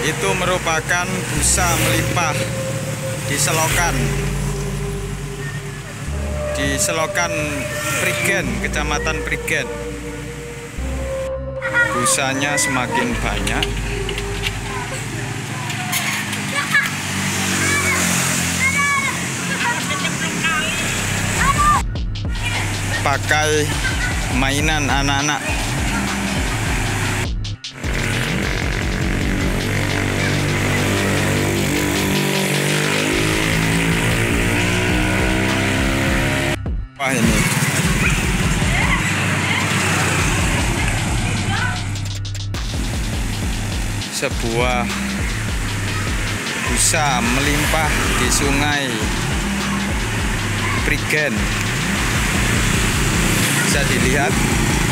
itu merupakan busa melimpah di selokan Prigen, Kecamatan Prigen. Busanya semakin banyak. Pakai mainan anak-anak. Wah, ini sebuah busa melimpah di Sungai Prigen. Bisa dilihat